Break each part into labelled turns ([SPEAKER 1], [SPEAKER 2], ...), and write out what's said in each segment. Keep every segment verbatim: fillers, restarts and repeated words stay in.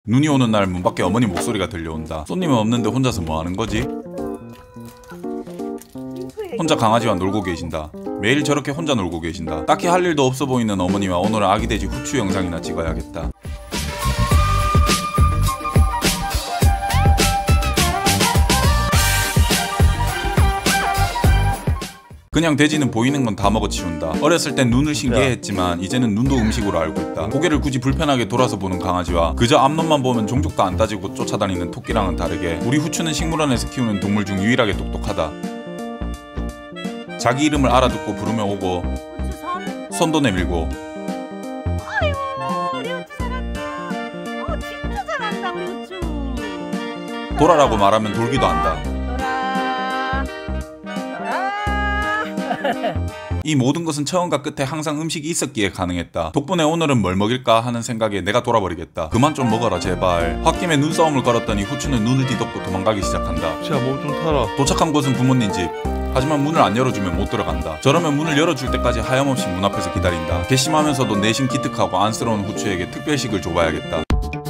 [SPEAKER 1] 눈이 오는 날 문 밖에 어머니 목소리가 들려온다. 손님은 없는데 혼자서 뭐 하는 거지? 혼자 강아지와 놀고 계신다. 매일 저렇게 혼자 놀고 계신다. 딱히 할 일도 없어 보이는 어머니와 오늘은 아기 돼지 후추 영상이나 찍어야겠다. 그냥 돼지는 보이는 건 다 먹어치운다. 어렸을 땐 눈을 신기해했지만 이제는 눈도 음식으로 알고 있다. 고개를 굳이 불편하게 돌아서 보는 강아지와 그저 앞놈만 보면 종족도 안 따지고 쫓아다니는 토끼랑은 다르게 우리 후추는 식물원에서 키우는 동물 중 유일하게 똑똑하다. 자기 이름을 알아듣고 부르면 오고 손도 내밀고
[SPEAKER 2] 아이고 우리 후추 잘한다. 어 진짜 잘한다 우리 후추.
[SPEAKER 1] 돌아라고 말하면 돌기도 한다. 이 모든 것은 처음과 끝에 항상 음식이 있었기에 가능했다. 덕분에 오늘은 뭘 먹일까 하는 생각에 내가 돌아버리겠다. 그만 좀 먹어라 제발. 홧김에 눈싸움을 걸었더니 후추는 눈을 뒤덮고 도망가기 시작한다.
[SPEAKER 3] 자, 뭐 좀 타라.
[SPEAKER 1] 도착한 곳은 부모님 집. 하지만 문을 안 열어주면 못 들어간다. 저러면 문을 열어줄 때까지 하염없이 문 앞에서 기다린다. 괘씸하면서도 내심 기특하고 안쓰러운 후추에게 특별식을 줘봐야겠다.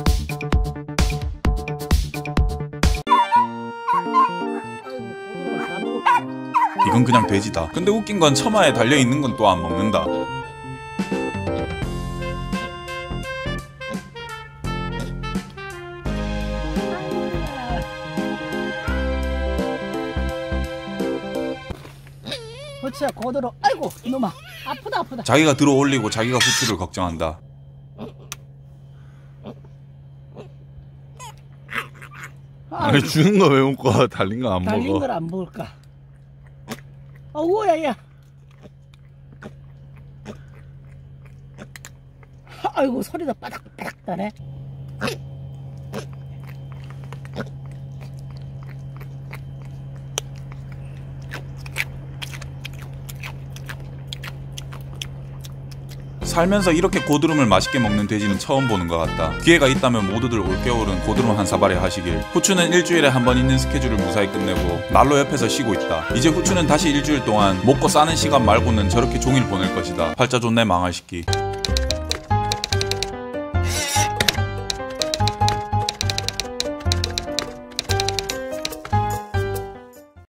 [SPEAKER 1] 이건 그냥 돼지다. 근데 웃긴 건 처마에 달려있는 건 또 안 먹는다.
[SPEAKER 2] 후추야 고도로. 아이고 이놈아 아프다 아프다.
[SPEAKER 1] 자기가 들어 올리고 자기가 후추를 걱정한다.
[SPEAKER 3] 아니 주는 거 왜 먹고 달린 거 안 먹어?
[SPEAKER 2] 달린 걸 안 먹을까? 어우 야야. 아이고 소리가 바닥바닥 나네.
[SPEAKER 1] 살면서 이렇게 고드름을 맛있게 먹는 돼지는 처음 보는 것 같다. 기회가 있다면 모두들 올겨울은 고드름 한 사발에 하시길. 후추는 일주일에 한 번 있는 스케줄을 무사히 끝내고 날로 옆에서 쉬고 있다. 이제 후추는 다시 일주일 동안 먹고 싸는 시간 말고는 저렇게 종일 보낼 것이다. 팔자 좋네 망할 시끼.